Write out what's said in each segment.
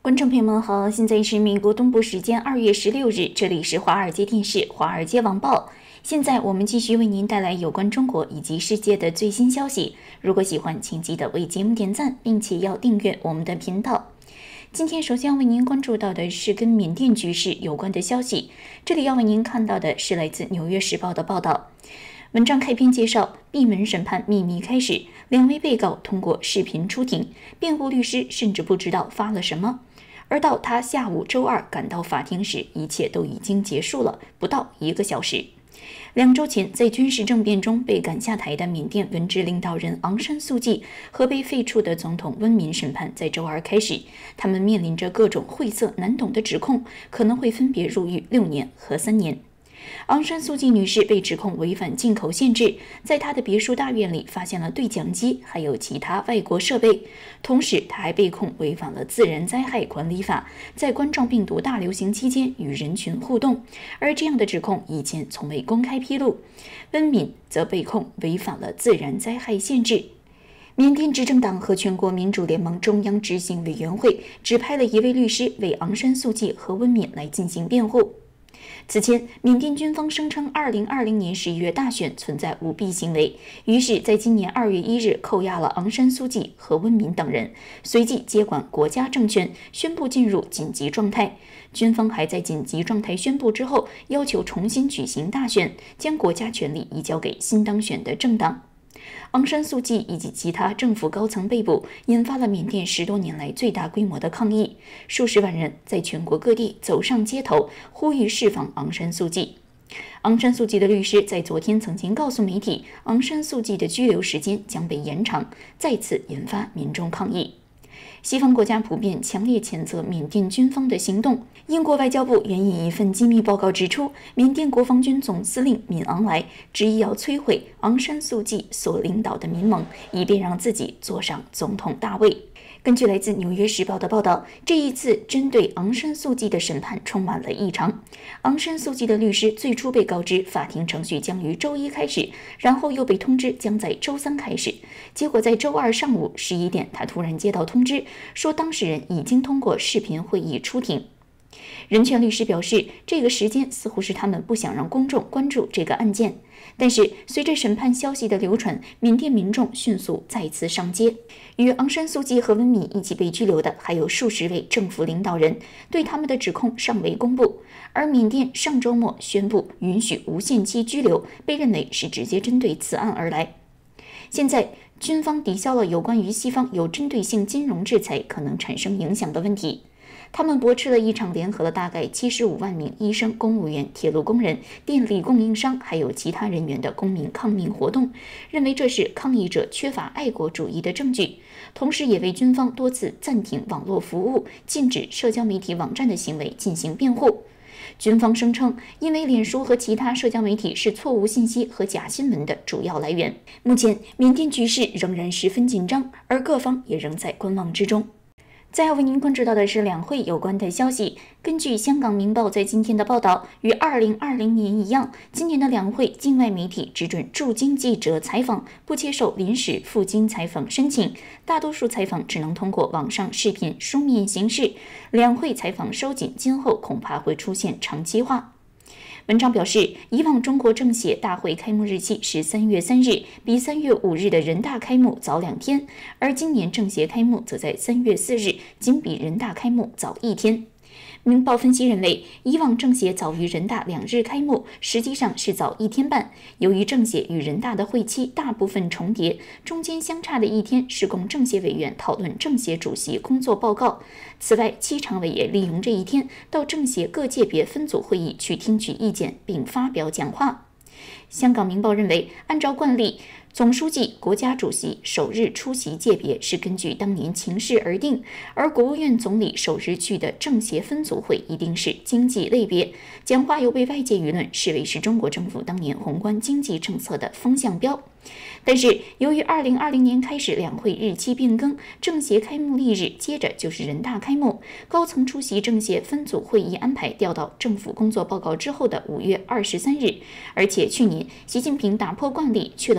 观众朋友们好，现在是美国东部时间2月16日，这里是华尔街电视华尔街网报。现在我们继续为您带来有关中国以及世界的最新消息。如果喜欢，请记得为节目点赞，并且要订阅我们的频道。今天首先要为您关注到的是跟缅甸局势有关的消息。这里要为您看到的是来自《纽约时报》的报道。文章开篇介绍，闭门审判秘密开始，2位被告通过视频出庭，辩护律师甚至不知道发了什么。而到他下午周二赶到法庭时，一切都已经结束了，不到1个小时。2周前，在军事政变中被赶下台的缅甸文职领导人昂山素季和被废黜的总统温敏审判在周二开始，他们面临着各种晦涩难懂的指控，可能会分别入狱6年和3年。昂山素季女士被指控违反进口限制，在她的别墅大院里发现了对讲机，还有其他外国设备。同时，她还被控违反了自然灾害管理法，在冠状病毒大流行期间与人群互动，而这样的指控以前从未公开披露。温敏则被控违反了自然灾害限制。缅甸执政党和全国民主联盟中央执行委员会指派了1位律师为昂山素季和温敏来进行辩护。此前，缅甸军方声称2020年11月大选存在舞弊行为，于是在今年2月1日扣押了昂山素季和温敏等人，随即接管国家政权，宣布进入紧急状态。军方还在紧急状态宣布之后，要求重新举行大选，将国家权力移交给新当选的政党。昂山素季以及其他政府高层被捕，引发了缅甸10多年来最大规模的抗议，数十万人在全国各地走上街头，呼吁释放昂山素季。昂山素季的律师在昨天曾经告诉媒体，昂山素季的拘留时间将被延长，再次引发民众抗议。西方国家普遍强烈谴责缅甸军方的行动。英国外交部援引一份机密报告指出，缅甸国防军总司令敏昂莱执意要摧毁昂山素季所领导的民盟，以便让自己坐上总统大位。根据来自《纽约时报》的报道，这一次针对昂山素季的审判充满了异常。昂山素季的律师最初被告知法庭程序将于周1开始，然后又被通知将在周3开始。结果在周2上午11点，他突然接到通知，说当事人已经通过视频会议出庭。人权律师表示，这个时间似乎是他们不想让公众关注这个案件。但是，随着审判消息的流传，缅甸民众迅速再次上街。与昂山素季和温敏一起被拘留的还有数十位政府领导人，对他们的指控尚未公布。而缅甸上周末宣布允许无限期拘留，被认为是直接针对此案而来。现在，军方抵消了有关于西方有针对性金融制裁可能产生影响的问题。他们驳斥了一场联合了大概75万名医生、公务员、铁路工人、电力供应商还有其他人员的公民抗命活动，认为这是抗议者缺乏爱国主义的证据，同时也为军方多次暂停网络服务、禁止社交媒体网站的行为进行辩护。军方声称，因为脸书和其他社交媒体是错误信息和假新闻的主要来源。目前，缅甸局势仍然十分紧张，而各方也仍在观望之中。再要为您关注到的是两会有关的消息。根据香港明报在今天的报道，与2020年一样，今年的两会境外媒体只准驻京记者采访，不接受临时赴京采访申请，大多数采访只能通过网上视频书面形式。两会采访收紧，今后恐怕会出现长期化。文章表示，以往中国政协大会开幕日期是3月3日，比3月5日的人大开幕早2天，而今年政协开幕则在3月4日，仅比人大开幕早1天。明报分析认为，以往政协早于人大2日开幕，实际上是早1天半。由于政协与人大的会期大部分重叠，中间相差的1天是供政协委员讨论政协主席工作报告。此外，七常委也利用这1天到政协各界别分组会议去听取意见并发表讲话。香港明报认为，按照惯例，总书记、国家主席首日出席界别是根据当年情势而定，而国务院总理首日去的政协分组会一定是经济类别。讲话又被外界舆论视为是中国政府当年宏观经济政策的风向标。但是，由于2020年开始两会日期变更，政协开幕历日接着就是人大开幕，高层出席政协分组会议安排调到政府工作报告之后的5月23日。而且去年习近平打破惯例去了经济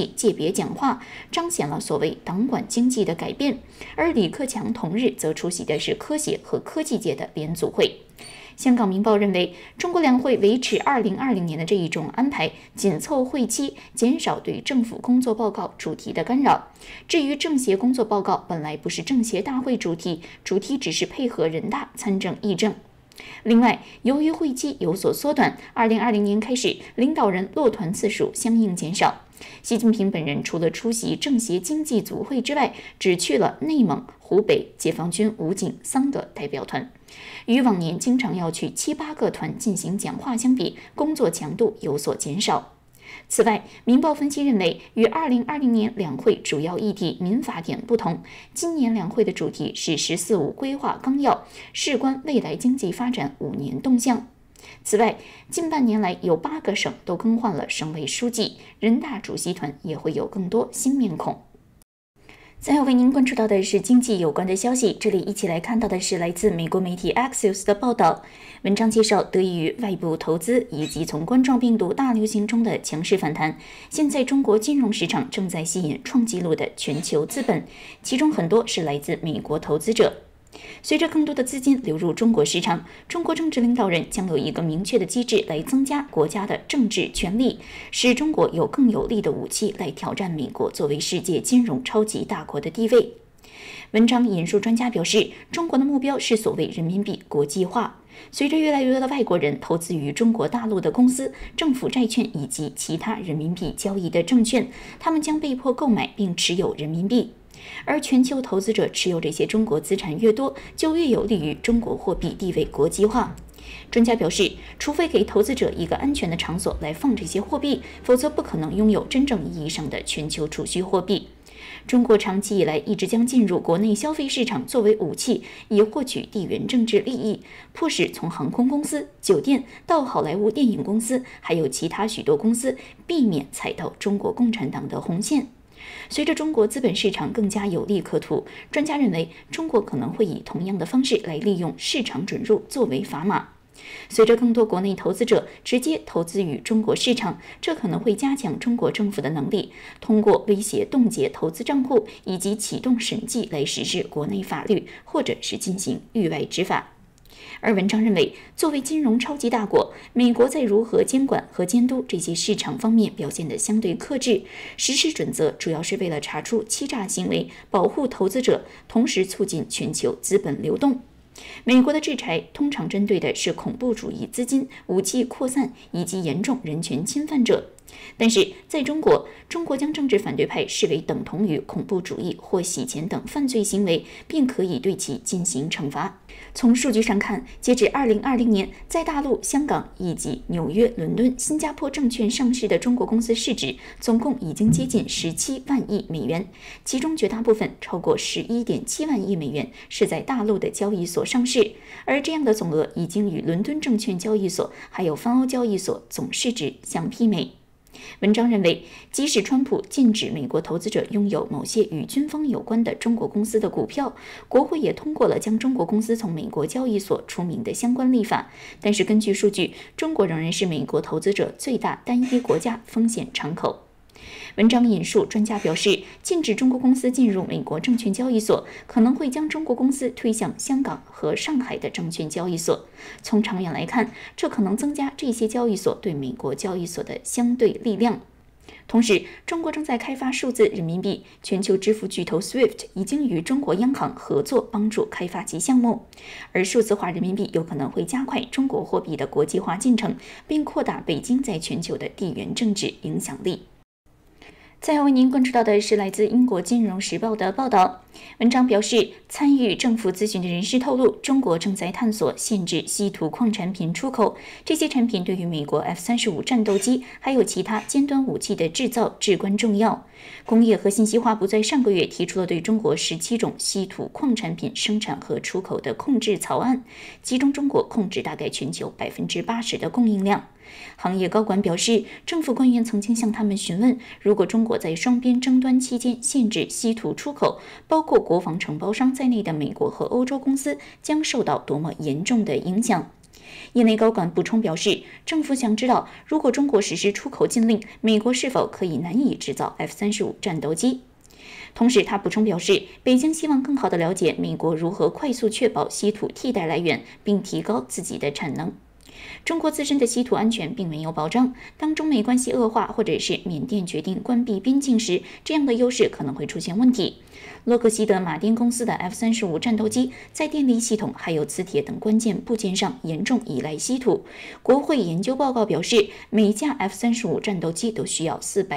济界别讲话，彰显了所谓党管经济的改变。而李克强同日则出席的是科协和科技界的联组会。香港明报认为，中国两会维持2020年的这一种安排，紧凑会期，减少对政府工作报告主题的干扰。至于政协工作报告，本来不是政协大会主题，主题只是配合人大参政议政。另外，由于会期有所缩短，2020年开始，领导人落团次数相应减少。习近平本人除了出席政协经济组会之外，只去了内蒙、湖北、解放军武警3个代表团，与往年经常要去7、8个团进行讲话相比，工作强度有所减少。此外，明报分析认为，与2020年两会主要议题民法典不同，今年两会的主题是“十四五”规划纲要，事关未来经济发展5年动向。此外，近半年来有8个省都更换了省委书记，人大主席团也会有更多新面孔。最后为您关注到的是经济有关的消息，这里一起来看到的是来自美国媒体 Axios 的报道。文章介绍，得益于外部投资以及从冠状病毒大流行中的强势反弹，现在中国金融市场正在吸引创纪录的全球资本，其中很多是来自美国投资者。随着更多的资金流入中国市场，中国政治领导人将有一个明确的机制来增加国家的政治权力，使中国有更有力的武器来挑战美国作为世界金融超级大国的地位。文章引述专家表示，中国的目标是所谓人民币国际化。随着越来越多的外国人投资于中国大陆的公司、政府债券以及其他人民币交易的证券，他们将被迫购买并持有人民币。而全球投资者持有这些中国资产越多，就越有利于中国货币地位国际化。专家表示，除非给投资者一个安全的场所来放这些货币，否则不可能拥有真正意义上的全球储蓄货币。中国长期以来一直将进入国内消费市场作为武器，以获取地缘政治利益，迫使从航空公司、酒店到好莱坞电影公司，还有其他许多公司避免踩到中国共产党的红线。随着中国资本市场更加有利可图，专家认为中国可能会以同样的方式来利用市场准入作为砝码。随着更多国内投资者直接投资于中国市场，这可能会加强中国政府的能力，通过威胁冻结投资账户以及启动审计来实施国内法律，或者是进行域外执法。而文章认为，作为金融超级大国，美国在如何监管和监督这些市场方面表现得相对克制，实施准则主要是为了查出欺诈行为，保护投资者，同时促进全球资本流动。美国的制裁通常针对的是恐怖主义资金、武器扩散以及严重人权侵犯者。但是在中国，中国将政治反对派视为等同于恐怖主义或洗钱等犯罪行为，并可以对其进行惩罚。从数据上看，截至2020年，在大陆、香港以及纽约、伦敦、新加坡证券上市的中国公司市值总共已经接近17万亿美元，其中绝大部分超过11.7万亿美元是在大陆的交易所上市，而这样的总额已经与伦敦证券交易所还有泛欧交易所总市值相媲美。文章认为，即使川普禁止美国投资者拥有某些与军方有关的中国公司的股票，国会也通过了将中国公司从美国交易所除名的相关立法，但是根据数据，中国仍然是美国投资者最大单一国家风险敞口。文章引述专家表示，禁止中国公司进入美国证券交易所，可能会将中国公司推向香港和上海的证券交易所。从长远来看，这可能增加这些交易所对美国交易所的相对力量。同时，中国正在开发数字人民币，全球支付巨头 SWIFT 已经与中国央行合作，帮助开发其项目。而数字化人民币有可能会加快中国货币的国际化进程，并扩大北京在全球的地缘政治影响力。最后为您关注到的是来自英国金融时报的报道。文章表示，参与政府咨询的人士透露，中国正在探索限制稀土矿产品出口，这些产品对于美国 F-35战斗机还有其他尖端武器的制造至关重要。工业和信息化部在上个月提出了对中国17种稀土矿产品生产和出口的控制草案，其中中国控制大概全球80%的供应量。行业高管表示，政府官员曾经向他们询问，如果中国在双边争端期间限制稀土出口，包括国防承包商在内的美国和欧洲公司将受到多么严重的影响。 业内高管补充表示，政府想知道，如果中国实施出口禁令，美国是否可以难以制造 F-35战斗机。同时，他补充表示，北京希望更好地了解美国如何快速确保稀土替代来源，并提高自己的产能。中国自身的稀土安全并没有保障，当中美关系恶化，或者是缅甸决定关闭边境时，这样的优势可能会出现问题。洛克希德马丁公司的 F-35战斗机在电力系统还有磁铁等关键部件上严重依赖稀土。国会研究报告表示，每架 F-35战斗机都需要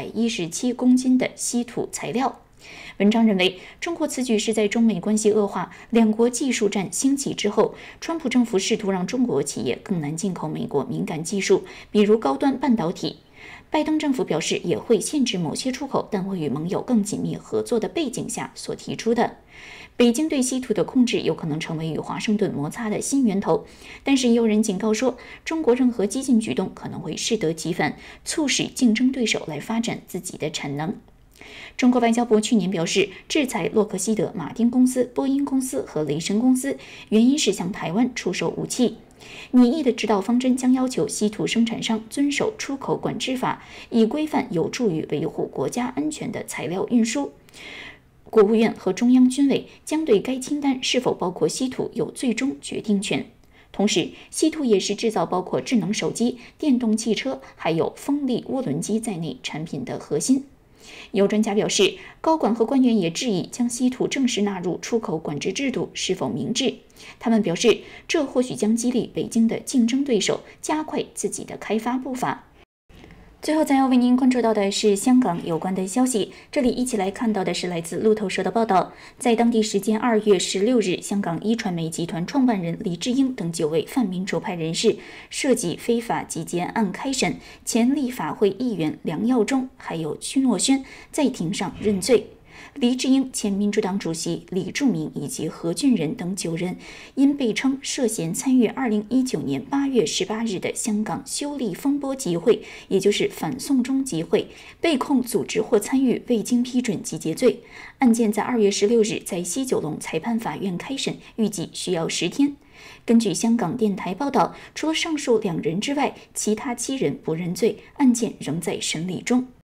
417公斤的稀土材料。文章认为，中国此举是在中美关系恶化、两国技术战兴起之后，川普政府试图让中国企业更难进口美国敏感技术，比如高端半导体。拜登政府表示也会限制某些出口，但会与盟友更紧密合作的背景下所提出的。北京对稀土的控制有可能成为与华盛顿摩擦的新源头，但是也有人警告说，中国任何激进举动可能会适得其反，促使竞争对手来发展自己的产能。中国外交部去年表示，制裁洛克希德马丁公司、波音公司和雷神公司，原因是向台湾出售武器。拟议的指导方针将要求稀土生产商遵守出口管制法，以规范有助于维护国家安全的材料运输。国务院和中央军委将对该清单是否包括稀土有最终决定权。同时，稀土也是制造包括智能手机、电动汽车还有风力涡轮机在内产品的核心。有专家表示，高管和官员也质疑将稀土正式纳入出口管制制度是否明智。他们表示，这或许将激励北京的竞争对手加快自己的开发步伐。最后再要为您关注到的是香港有关的消息，这里一起来看到的是来自路透社的报道，在当地时间2月16日，香港一传媒集团创办人黎智英等9位泛民主派人士涉及非法集结案开审，前立法会议员梁耀忠还有屈诺轩在庭上认罪。黎智英、前民主党主席李柱铭以及何俊仁等9人，因被称涉嫌参与2019年8月18日的香港修例风波集会，也就是反送中集会，被控组织或参与未经批准集结罪。案件在2月16日在西九龙裁判法院开审，预计需要10天。根据香港电台报道，除了上述2人之外，其他7人不认罪，案件仍在审理中。